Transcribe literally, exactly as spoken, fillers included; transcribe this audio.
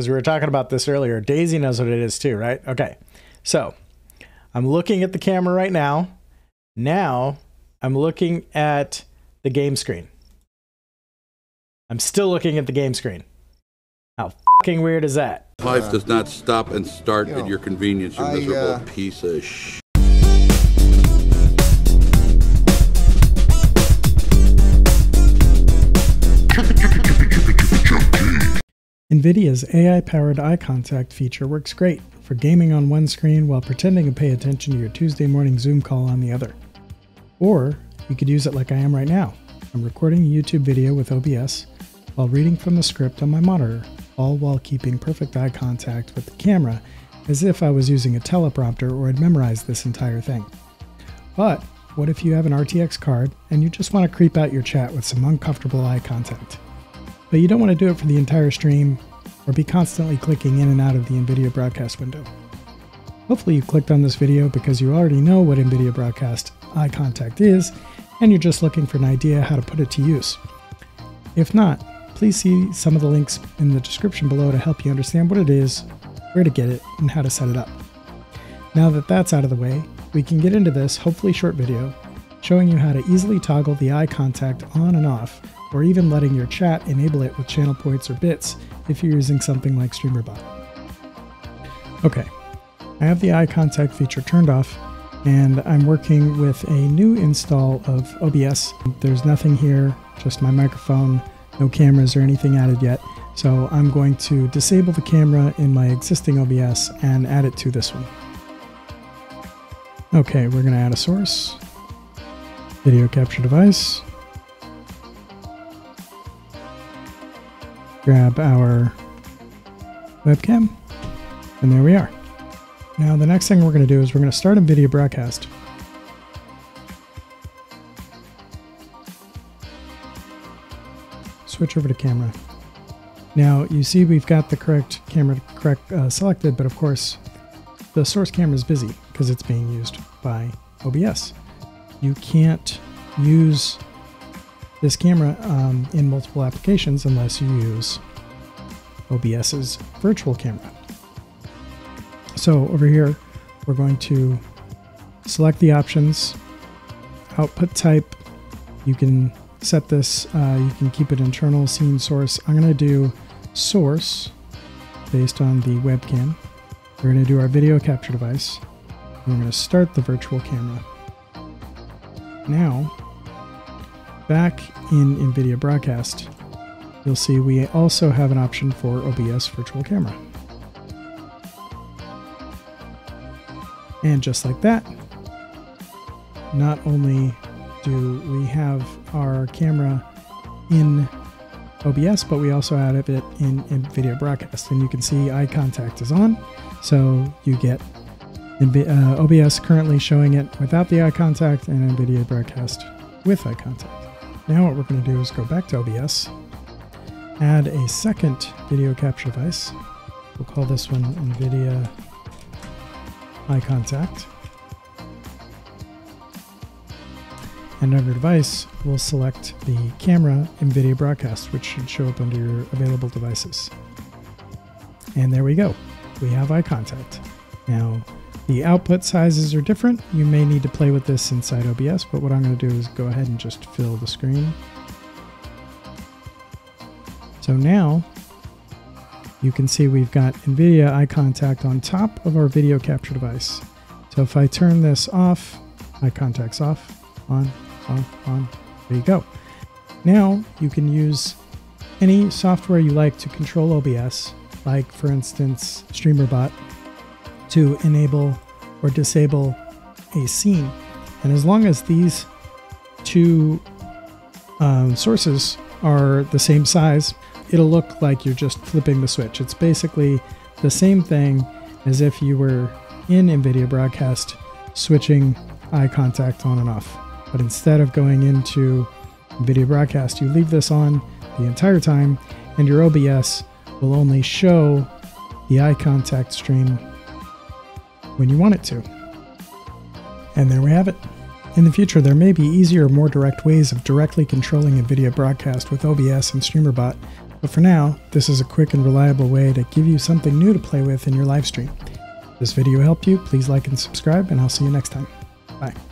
because we were talking about this earlier. Daisy knows what it is too, right? Okay, so I'm looking at the camera right now. Now I'm looking at the game screen. I'm still looking at the game screen. How fucking weird is that? Life does not stop and start you know, at your convenience, you I, miserable uh, piece of sh**. Nvidia's A I-powered eye contact feature works great for gaming on one screen while pretending to pay attention to your Tuesday morning Zoom call on the other. Or you could use it like I am right now. I'm recording a YouTube video with O B S while reading from the script on my monitor, all while keeping perfect eye contact with the camera as if I was using a teleprompter or had memorized this entire thing. But what if you have an R T X card and you just want to creep out your chat with some uncomfortable eye contact? But you don't want to do it for the entire stream or be constantly clicking in and out of the Nvidia Broadcast window. Hopefully you clicked on this video because you already know what Nvidia Broadcast Eye Contact is and you're just looking for an idea how to put it to use. If not, please see some of the links in the description below to help you understand what it is, where to get it, and how to set it up. Now that that's out of the way, we can get into this hopefully short video showing you how to easily toggle the eye contact on and off, or even letting your chat enable it with channel points or bits if you're using something like streamer dot bot. Okay, I have the eye contact feature turned off, and I'm working with a new install of O B S. There's nothing here, just my microphone, no cameras or anything added yet, so I'm going to disable the camera in my existing O B S and add it to this one. Okay, we're going to add a source, video capture device, grab our webcam, and there we are. Now the next thing we're going to do is we're going to start Nvidia Broadcast. Switch over to camera. Now you see we've got the correct camera correct uh, selected, but of course the source camera is busy because it's being used by O B S. You can't use this camera um, in multiple applications unless you use OBS's Virtual Camera. So over here, we're going to select the options, output type. You can set this, uh, you can keep it internal, scene source. I'm going to do source based on the webcam. We're going to do our video capture device. We're going to start the virtual camera. Now, back in Nvidia Broadcast, you'll see we also have an option for O B S Virtual Camera. And just like that, not only do we have our camera in O B S, but we also have it in Nvidia Broadcast. And you can see eye contact is on, so you get uh, O B S currently showing it without the eye contact and Nvidia Broadcast with eye contact. Now what we're going to do is go back to O B S, add a second video capture device. We'll call this one Nvidia Eye Contact. And under device, we'll select the camera Nvidia Broadcast, which should show up under your available devices. And there we go. We have eye contact. Now, the output sizes are different. You may need to play with this inside O B S, but what I'm going to do is go ahead and just fill the screen. So now you can see we've got Nvidia Eye Contact on top of our video capture device. So if I turn this off, eye contact's off, on, off, on, there you go. Now you can use any software you like to control O B S, like for instance streamer dot bot, to enable or disable a scene. And as long as these two um, sources are the same size, it'll look like you're just flipping the switch. It's basically the same thing as if you were in Nvidia Broadcast switching eye contact on and off. But instead of going into Nvidia Broadcast, you leave this on the entire time and your O B S will only show the eye contact stream when you want it to. And there we have it. In the future, there may be easier, more direct ways of directly controlling Nvidia Broadcast with O B S and streamer dot bot, But for now, this is a quick and reliable way to give you something new to play with in your live stream. If this video helped you, please like and subscribe, and I'll see you next time. Bye.